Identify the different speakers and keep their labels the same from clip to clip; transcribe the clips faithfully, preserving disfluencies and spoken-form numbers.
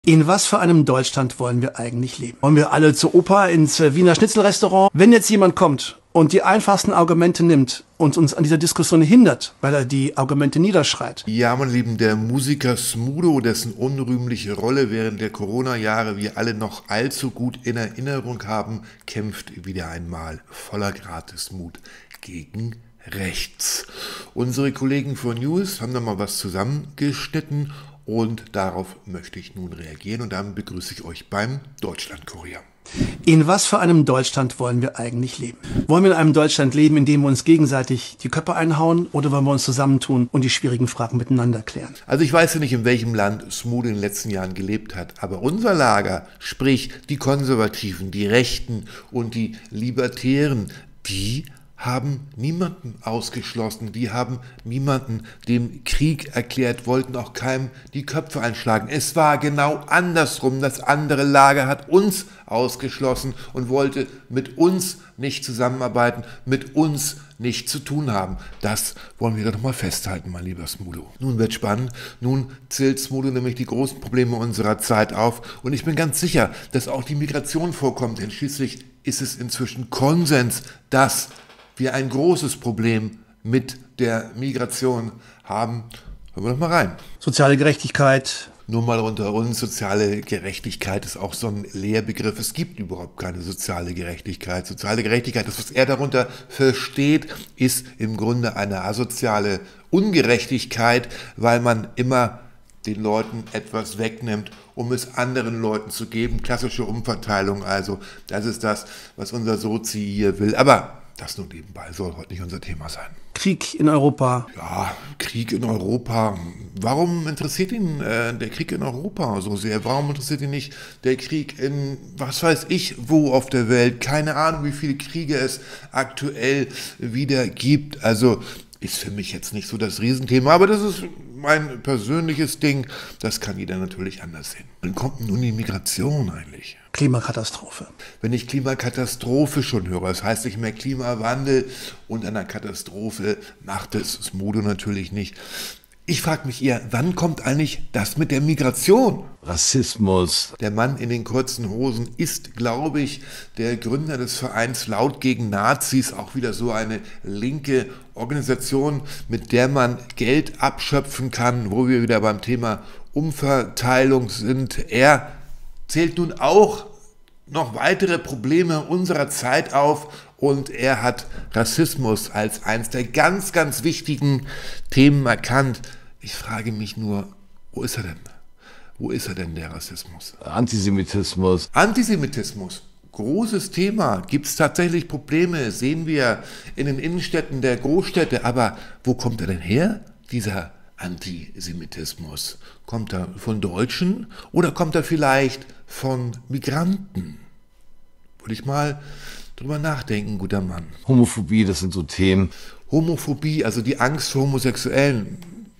Speaker 1: In was für einem Deutschland wollen wir eigentlich leben? Wollen wir alle zur Oper ins Wiener Schnitzelrestaurant? Wenn jetzt jemand kommt und die einfachsten Argumente nimmt und uns an dieser Diskussion hindert, weil er die Argumente niederschreit.
Speaker 2: Ja, meine Lieben, der Musiker Smudo, dessen unrühmliche Rolle während der Corona-Jahre wir alle noch allzu gut in Erinnerung haben, kämpft wieder einmal voller Gratismut gegen rechts. Unsere Kollegen von News haben da mal was zusammengeschnitten und darauf möchte ich nun reagieren und damit begrüße ich euch beim Deutschlandkurier.
Speaker 1: In was für einem Deutschland wollen wir eigentlich leben? Wollen wir in einem Deutschland leben, in dem wir uns gegenseitig die Köpfe einhauen, oder wollen wir uns zusammentun und die schwierigen Fragen miteinander klären?
Speaker 2: Also ich weiß ja nicht, in welchem Land Smudo in den letzten Jahren gelebt hat, aber unser Lager, sprich die Konservativen, die Rechten und die Libertären, die haben niemanden ausgeschlossen, die haben niemanden dem Krieg erklärt, wollten auch keinem die Köpfe einschlagen. Es war genau andersrum. Das andere Lager hat uns ausgeschlossen und wollte mit uns nicht zusammenarbeiten, mit uns nichts zu tun haben. Das wollen wir doch mal festhalten, mein lieber Smudo. Nun wird spannend. Nun zählt Smudo nämlich die großen Probleme unserer Zeit auf. Und ich bin ganz sicher, dass auch die Migration vorkommt. Denn schließlich ist es inzwischen Konsens, dass wir ein großes Problem mit der Migration haben. Hören wir doch mal rein.
Speaker 1: Soziale Gerechtigkeit.
Speaker 2: Nur mal unter uns, soziale Gerechtigkeit ist auch so ein Lehrbegriff. Es gibt überhaupt keine soziale Gerechtigkeit. Soziale Gerechtigkeit, das, was er darunter versteht, ist im Grunde eine asoziale Ungerechtigkeit, weil man immer den Leuten etwas wegnimmt, um es anderen Leuten zu geben. Klassische Umverteilung also. Das ist das, was unser Sozi hier will. Aber das nur nebenbei, soll heute nicht unser Thema sein.
Speaker 1: Krieg in Europa.
Speaker 2: Ja, Krieg in Europa. Warum interessiert ihn äh, der Krieg in Europa so sehr? Warum interessiert ihn nicht der Krieg in, was weiß ich, wo auf der Welt? Keine Ahnung, wie viele Kriege es aktuell wieder gibt. Also ist für mich jetzt nicht so das Riesenthema, aber das ist mein persönliches Ding. Das kann jeder natürlich anders sehen. Wann kommt nun die Migration eigentlich?
Speaker 1: Klimakatastrophe.
Speaker 2: Wenn ich Klimakatastrophe schon höre, das heißt nicht mehr Klimawandel, und einer Katastrophe macht es Smudo natürlich nicht. Ich frage mich eher, wann kommt eigentlich das mit der Migration?
Speaker 3: Rassismus.
Speaker 2: Der Mann in den kurzen Hosen ist, glaube ich, der Gründer des Vereins Laut gegen Nazis, auch wieder so eine linke Organisation, mit der man Geld abschöpfen kann, wo wir wieder beim Thema Umverteilung sind. Er zählt nun auch noch weitere Probleme unserer Zeit auf und er hat Rassismus als eines der ganz, ganz wichtigen Themen erkannt. Ich frage mich nur, wo ist er denn? Wo ist er denn, der Rassismus?
Speaker 3: Antisemitismus.
Speaker 2: Antisemitismus. Großes Thema. Gibt es tatsächlich Probleme? Sehen wir in den Innenstädten der Großstädte. Aber wo kommt er denn her, dieser Antisemitismus? Kommt er von Deutschen oder kommt er vielleicht von Migranten? Würde ich mal drüber nachdenken, guter Mann.
Speaker 3: Homophobie, das sind so Themen.
Speaker 2: Homophobie, also die Angst vor Homosexuellen,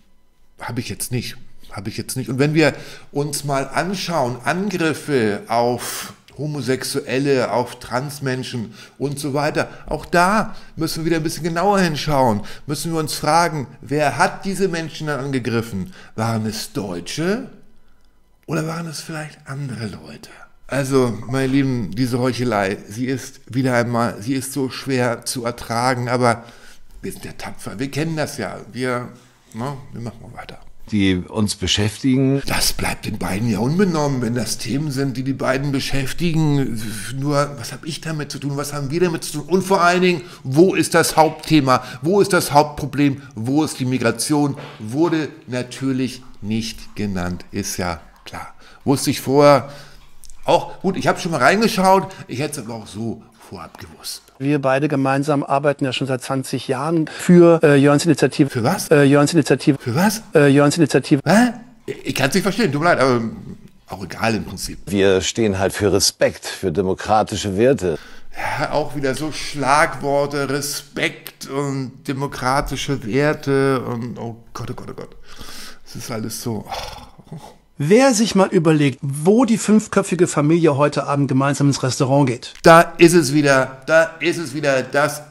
Speaker 2: habe ich jetzt nicht. Habe ich jetzt nicht. Und wenn wir uns mal anschauen, Angriffe auf Homosexuelle, auf Transmenschen und so weiter, auch da müssen wir wieder ein bisschen genauer hinschauen. Müssen wir uns fragen, wer hat diese Menschen dann angegriffen? Waren es Deutsche oder waren es vielleicht andere Leute? Also, meine Lieben, diese Heuchelei, sie ist wieder einmal, sie ist so schwer zu ertragen, aber wir sind ja tapfer, wir kennen das ja, wir, na, wir machen mal weiter.
Speaker 3: Die uns beschäftigen.
Speaker 2: Das bleibt den beiden ja unbenommen, wenn das Themen sind, die die beiden beschäftigen. Nur, was habe ich damit zu tun, was haben wir damit zu tun? Und vor allen Dingen, wo ist das Hauptthema, wo ist das Hauptproblem, wo ist die Migration? Wurde natürlich nicht genannt, ist ja klar. Wusste ich vorher. Auch gut, ich habe schon mal reingeschaut, ich hätte es aber auch so vorab gewusst.
Speaker 1: Wir beide gemeinsam arbeiten ja schon seit zwanzig Jahren für äh, Jörns Initiative.
Speaker 2: Für was?
Speaker 1: Äh, Jörns Initiative.
Speaker 2: Für was?
Speaker 1: Äh, Jörns Initiative.
Speaker 2: Hä? Ich kann es nicht verstehen, tut mir leid, aber auch egal im Prinzip.
Speaker 3: Wir stehen halt für Respekt, für demokratische Werte.
Speaker 2: Ja, auch wieder so Schlagworte, Respekt und demokratische Werte und oh Gott, oh Gott, oh Gott. Es ist alles so. Oh.
Speaker 1: Wer sich mal überlegt, wo die fünfköpfige Familie heute Abend gemeinsam ins Restaurant geht.
Speaker 2: Da ist es wieder, da ist es wieder das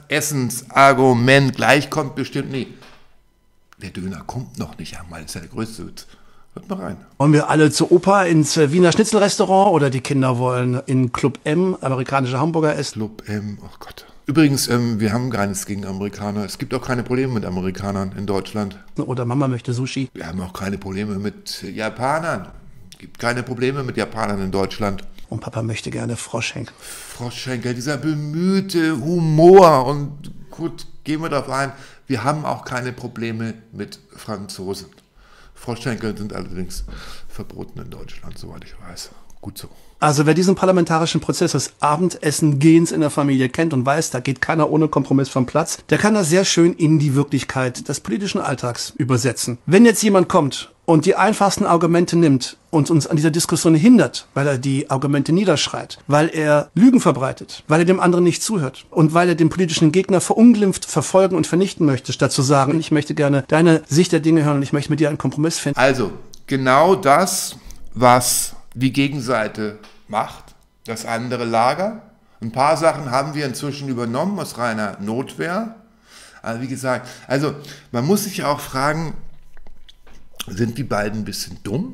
Speaker 2: Essensargument. Gleich kommt bestimmt, nee, der Döner kommt noch nicht einmal, das ist ja der größte Witz. Hört mal rein.
Speaker 1: Wollen wir alle zur Oper ins äh, Wiener Schnitzelrestaurant oder die Kinder wollen in Club M amerikanische Hamburger essen?
Speaker 2: Club M, oh Gott. Übrigens, ähm, wir haben gar nichts gegen Amerikaner. Es gibt auch keine Probleme mit Amerikanern in Deutschland.
Speaker 1: Oder Mama möchte Sushi.
Speaker 2: Wir haben auch keine Probleme mit Japanern. Es gibt keine Probleme mit Japanern in Deutschland.
Speaker 1: Und Papa möchte gerne Froschschenkel.
Speaker 2: Froschschenkel, dieser bemühte Humor. Und gut, gehen wir darauf ein, wir haben auch keine Probleme mit Franzosen. Froschschenkel sind allerdings verboten in Deutschland, soweit ich weiß. Gut so.
Speaker 1: Also wer diesen parlamentarischen Prozess des Abendessen-Gehens in der Familie kennt und weiß, da geht keiner ohne Kompromiss vom Platz, der kann das sehr schön in die Wirklichkeit des politischen Alltags übersetzen. Wenn jetzt jemand kommt und die einfachsten Argumente nimmt und uns an dieser Diskussion hindert, weil er die Argumente niederschreit, weil er Lügen verbreitet, weil er dem anderen nicht zuhört und weil er den politischen Gegner verunglimpft, verfolgen und vernichten möchte, statt zu sagen, ich möchte gerne deine Sicht der Dinge hören und ich möchte mit dir einen Kompromiss finden.
Speaker 2: Also, genau das, was die Gegenseite macht, das andere Lager. Ein paar Sachen haben wir inzwischen übernommen aus reiner Notwehr. Also wie gesagt, also man muss sich auch fragen, sind die beiden ein bisschen dumm?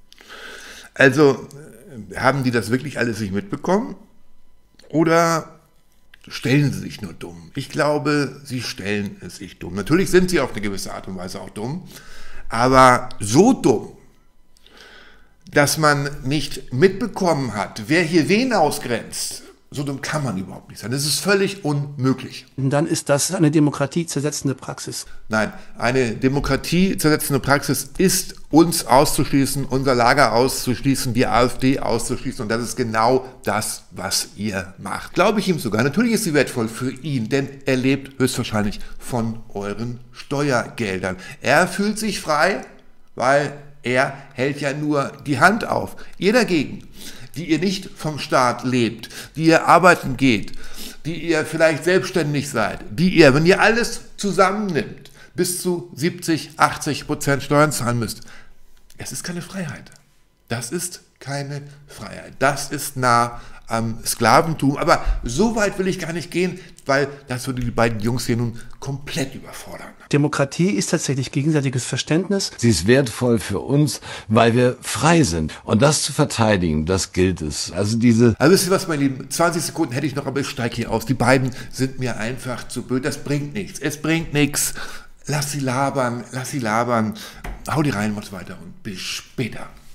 Speaker 2: Also haben die das wirklich alles nicht mitbekommen? Oder stellen sie sich nur dumm? Ich glaube, sie stellen es sich dumm. Natürlich sind sie auf eine gewisse Art und Weise auch dumm, aber so dumm, dass man nicht mitbekommen hat, wer hier wen ausgrenzt, so dumm kann man überhaupt nicht sein. Das ist völlig unmöglich.
Speaker 1: Und dann ist das eine demokratiezersetzende Praxis.
Speaker 2: Nein, eine demokratiezersetzende Praxis ist, uns auszuschließen, unser Lager auszuschließen, die AfD auszuschließen. Und das ist genau das, was ihr macht. Glaube ich ihm sogar. Natürlich ist sie wertvoll für ihn, denn er lebt höchstwahrscheinlich von euren Steuergeldern. Er fühlt sich frei, weil er hält ja nur die Hand auf. Ihr dagegen, die ihr nicht vom Staat lebt, die ihr arbeiten geht, die ihr vielleicht selbstständig seid, die ihr, wenn ihr alles zusammennimmt, bis zu siebzig, achtzig Prozent Steuern zahlen müsst. Es ist keine Freiheit. Das ist keine Freiheit. Das ist nah am Sklaventum. Aber so weit will ich gar nicht gehen, weil das würde die beiden Jungs hier nun komplett überfordern.
Speaker 1: Demokratie ist tatsächlich gegenseitiges Verständnis.
Speaker 3: Sie ist wertvoll für uns, weil wir frei sind. Und das zu verteidigen, das gilt es. Also diese...
Speaker 2: Also wisst ihr was, meine Lieben, zwanzig Sekunden hätte ich noch, aber ich steige hier aus. Die beiden sind mir einfach zu blöd. Das bringt nichts. Es bringt nichts. Lass sie labern, lass sie labern. Hau die rein, mach's weiter und bis später.